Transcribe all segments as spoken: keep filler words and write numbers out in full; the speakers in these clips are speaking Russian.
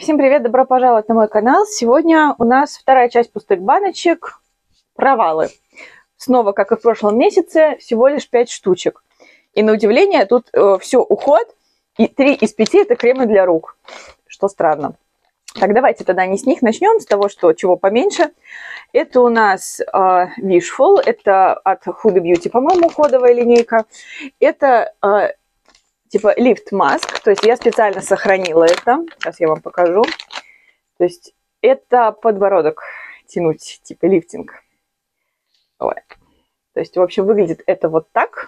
Всем привет, добро пожаловать на мой канал. Сегодня у нас вторая часть пустых баночек – провалы. Снова, как и в прошлом месяце, всего лишь пять штучек. И на удивление, тут э, все уход, и три из пяти – это кремы для рук, что странно. Так, давайте тогда не с них начнем, с того, что чего поменьше. Это у нас э, Wishful, это от Huda Beauty, по-моему, уходовая линейка. Это э, типа лифт маск, то есть я специально сохранила это. Сейчас я вам покажу. То есть это подбородок тянуть, типа лифтинг. Ой. То есть, в общем, выглядит это вот так.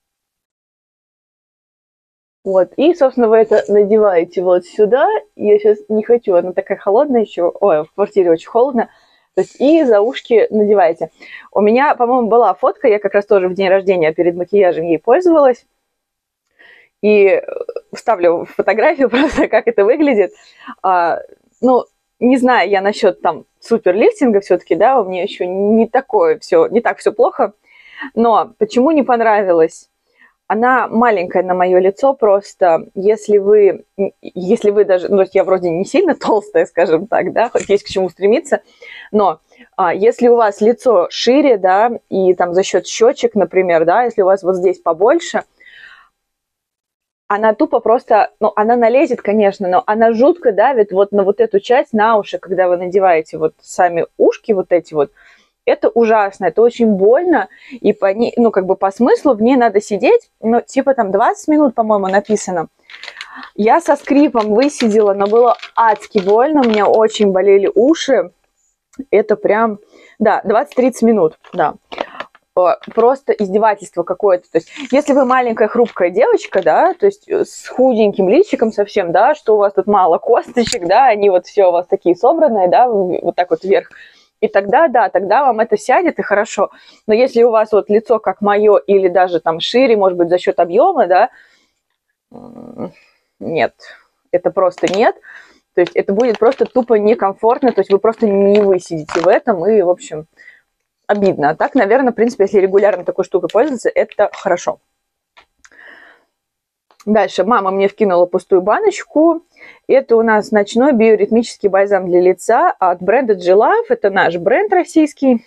Вот, и, собственно, вы это надеваете вот сюда. Я сейчас не хочу, она такая холодная еще. Ой, в квартире очень холодно. То есть и за ушки надеваете. У меня, по-моему, была фотка, я как раз тоже в день рождения перед макияжем ей пользовалась. И вставлю фотографию просто, как это выглядит. А, ну, не знаю я насчет там суперлифтинга все-таки, да, у меня еще не такое все, не так все плохо. Но почему не понравилось? Она маленькая на мое лицо, просто если вы, если вы даже, ну, я вроде не сильно толстая, скажем так, да, хоть есть к чему стремиться, но а, если у вас лицо шире, да, и там за счет щечек, например, да, если у вас вот здесь побольше, она тупо просто, ну, она налезет, конечно, но она жутко давит вот на вот эту часть, на уши, когда вы надеваете вот сами ушки вот эти вот. Это ужасно, это очень больно, и по ней, ну, как бы по смыслу в ней надо сидеть, ну, типа там двадцать минут, по-моему, написано. Я со скрипом высидела, но было адски больно, у меня очень болели уши. Это прям, да, двадцать-тридцать минут, да. Просто издевательство какое-то. То есть, если вы маленькая хрупкая девочка, да, то есть с худеньким личиком совсем, да, что у вас тут мало косточек, да, они вот все у вас такие собранные, да, вот так вот вверх, и тогда, да, тогда вам это сядет и хорошо. Но если у вас вот лицо как мое или даже там шире, может быть, за счет объема, да, нет, это просто нет. То есть это будет просто тупо некомфортно, то есть вы просто не высидите в этом, и, в общем, обидно. А так, наверное, в принципе, если регулярно такой штукой пользоваться, это хорошо. Дальше мама мне вкинула пустую баночку. Это у нас ночной биоритмический бальзам для лица от бренда G Love. Это наш бренд российский.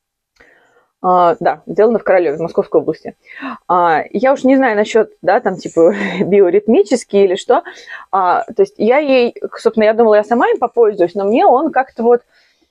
А, да, сделано в Королеве, в Московской области. А, я уж не знаю насчет, да, там, типа, биоритмический или что. А, то есть я ей, собственно, я думала, я сама им попользуюсь, но мне он как-то вот,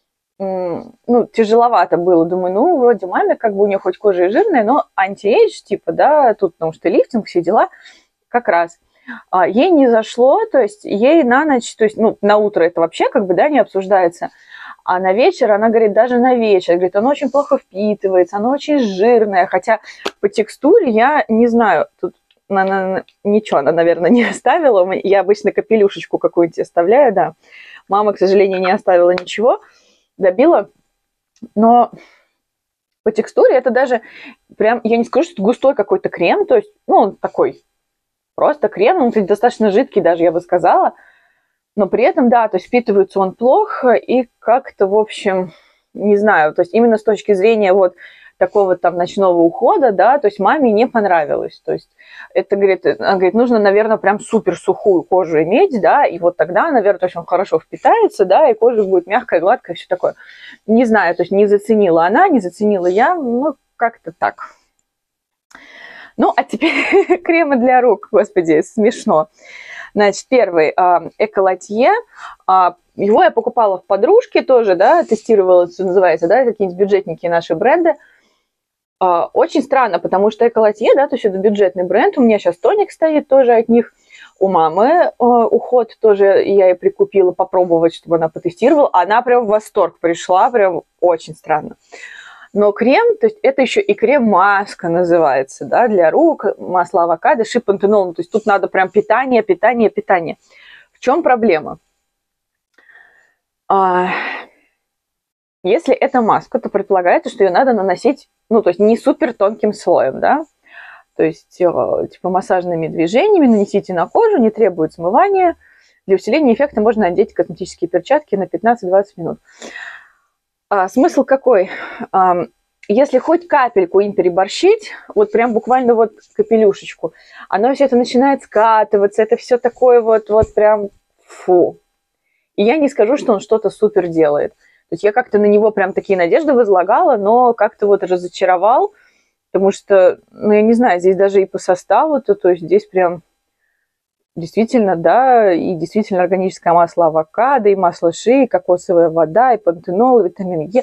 ну, тяжеловато было. Думаю, ну, вроде маме, как бы у нее хоть кожа и жирная, но анти-эйдж, типа, да, тут, потому что лифтинг, все дела, как раз. А, ей не зашло, то есть ей на ночь, то есть, ну, на утро это вообще, как бы, да, не обсуждается, а на вечер, она говорит, даже на вечер, говорит, оно очень плохо впитывается, оно очень жирное, хотя по текстуре я не знаю, тут она, ничего она, наверное, не оставила, я обычно капелюшечку какую-нибудь оставляю, да, мама, к сожалению, не оставила ничего, добила, но по текстуре это даже прям, я не скажу, что это густой какой-то крем, то есть, ну, он такой просто крем, он, кстати, достаточно жидкий даже, я бы сказала, но при этом, да, то есть впитывается он плохо и как-то, в общем, не знаю, то есть именно с точки зрения вот такого там ночного ухода, да, то есть маме не понравилось, то есть это, говорит, она говорит, нужно, наверное, прям супер сухую кожу иметь, да, и вот тогда, наверное, то есть он хорошо впитается, да, и кожа будет мягкая, гладкая, все такое. Не знаю, то есть не заценила она, не заценила я, ну, как-то так. Ну, а теперь кремы для рук, господи, смешно. Значит, первый Эколатье, его я покупала в подружке тоже, да, тестировала, что называется, да, какие-нибудь бюджетники наши бренды. Очень странно, потому что Эколатье, да, то есть это бюджетный бренд, у меня сейчас тоник стоит тоже от них, у мамы уход тоже я ей прикупила попробовать, чтобы она потестировала, она прям в восторг пришла, прям очень странно. Но крем, то есть это еще и крем-маска называется, да, для рук, масло авокадо, шипантенол, то есть тут надо прям питание, питание, питание. В чем проблема? Если это маска, то предполагается, что ее надо наносить, ну, то есть не супер тонким слоем, да, то есть типа массажными движениями нанесите на кожу, не требует смывания. Для усиления эффекта можно надеть косметические перчатки на пятнадцать-двадцать минут. А, смысл какой? А, если хоть капельку им переборщить, вот прям буквально вот капелюшечку, оно все это начинает скатываться, это все такое вот, вот прям фу. И я не скажу, что он что-то супер делает. То есть я как-то на него прям такие надежды возлагала, но как-то вот разочаровал, потому что, ну, я не знаю, здесь даже и по составу, то, то есть здесь прям действительно, да, и действительно органическое масло авокадо, и масло ши, и кокосовая вода, и пантенол, и витамин Е.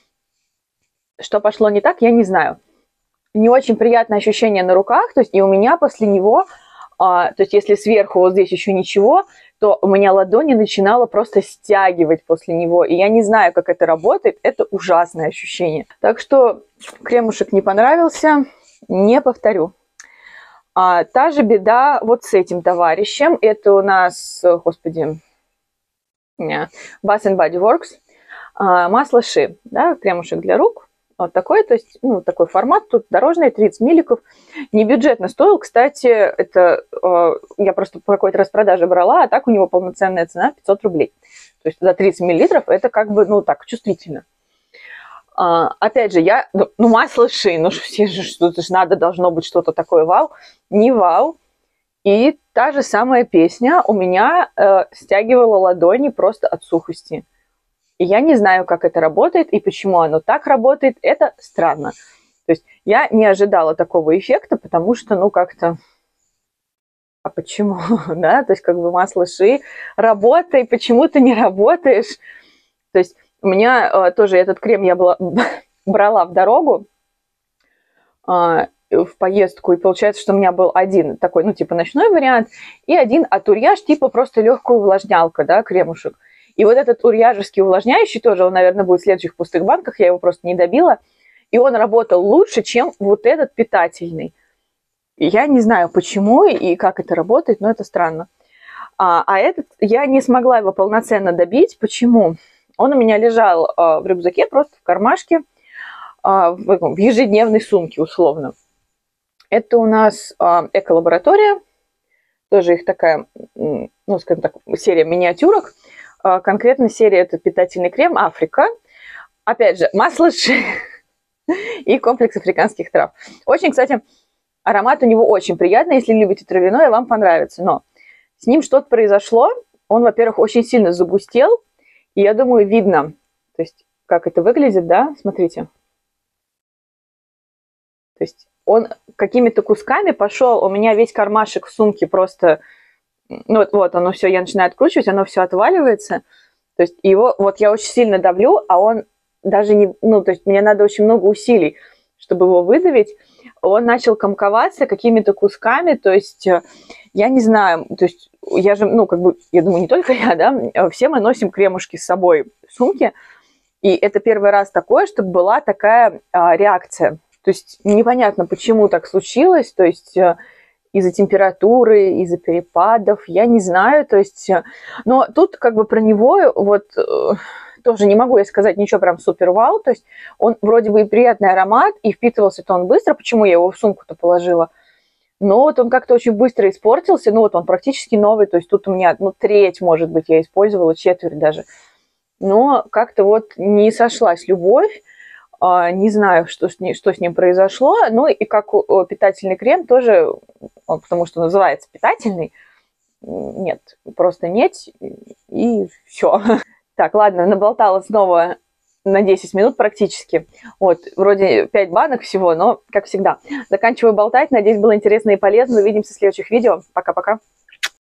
Что пошло не так, я не знаю. Не очень приятное ощущение на руках, то есть и у меня после него, а, то есть если сверху вот здесь еще ничего, то у меня ладони начинало просто стягивать после него, и я не знаю, как это работает, это ужасное ощущение. Так что кремушек не понравился, не повторю. А, та же беда вот с этим товарищем, это у нас, господи, Bath and Body Works, а, масло ши, да, кремушек для рук. Вот такой, то есть, ну, такой формат, тут дорожный, тридцать милликов. Не бюджетно стоил, кстати, это э, я просто по какой-то распродаже брала, а так у него полноценная цена пятьсот рублей. То есть за тридцать миллилитров это как бы, ну, так, чувствительно. А, опять же, я, ну, ну масло ши, ну, все же, что-то же надо, должно быть что-то такое вау. Не вау. И та же самая песня у меня э, стягивала ладони просто от сухости. И я не знаю, как это работает и почему оно так работает. Это странно. То есть я не ожидала такого эффекта, потому что, ну, как-то... А почему? Да, то есть как бы масло ши, работай, почему ты не работаешь? То есть у меня э, тоже этот крем я была, брала в дорогу, э, в поездку, и получается, что у меня был один такой, ну, типа ночной вариант, и один атурьяж, типа просто легкая увлажнялка, да, кремушек. И вот этот урьяжевский увлажняющий тоже, он, наверное, будет в следующих пустых банках, я его просто не добила. И он работал лучше, чем вот этот питательный. И я не знаю, почему и как это работает, но это странно. А, а этот, я не смогла его полноценно добить. Почему? Он у меня лежал а, в рюкзаке, просто в кармашке, а, в, в ежедневной сумке, условно. Это у нас а, эко-лаборатория. Тоже их такая, ну, скажем так, серия миниатюрок. Конкретно серия это питательный крем Африка. Опять же, масло ши и комплекс африканских трав. Очень, кстати, аромат у него очень приятный. Если любите травяное, вам понравится. Но с ним что-то произошло. Он, во-первых, очень сильно загустел. И я думаю, видно, то есть, как это выглядит, да? Смотрите. То есть он какими-то кусками пошел. У меня весь кармашек в сумке просто... Ну вот, вот оно все, я начинаю откручивать, оно все отваливается. То есть его, вот я очень сильно давлю, а он даже не, ну, то есть мне надо очень много усилий, чтобы его выдавить. Он начал комковаться какими-то кусками, то есть я не знаю, то есть я же, ну, как бы, я думаю, не только я, да, все мы носим кремушки с собой в сумке, и это первый раз такое, чтобы была такая а, реакция. То есть непонятно, почему так случилось, то есть... из-за температуры, из-за перепадов, я не знаю, то есть, но тут как бы про него вот тоже не могу я сказать ничего прям супер вау, то есть он вроде бы и приятный аромат, и впитывался-то он быстро, почему я его в сумку-то положила, но вот он как-то очень быстро испортился, ну вот он практически новый, то есть тут у меня, ну, треть, может быть, я использовала, четверть даже, но как-то вот не сошлась любовь. Не знаю, что с, ним, что с ним произошло. Ну и как питательный крем тоже, он, потому что называется питательный, нет, просто нет, и все. Так, ладно, наболтала снова на десять минут практически. Вот, вроде пять банок всего, но, как всегда, заканчиваю болтать. Надеюсь, было интересно и полезно. Увидимся в следующих видео. Пока-пока.